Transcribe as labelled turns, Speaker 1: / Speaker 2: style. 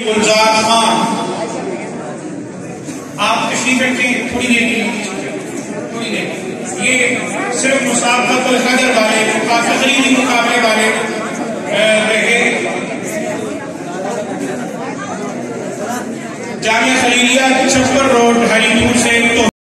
Speaker 1: गुलजार खान, आप तशरीफ रखें थोड़ी देर के लिए, थोड़ी देर। ये सिर्फ मुसाबक़तुल क़दर वाले तकरीरी मुकाबले वाले रहे। जामिया खलीलिया छप्पर रोड हरीपुर से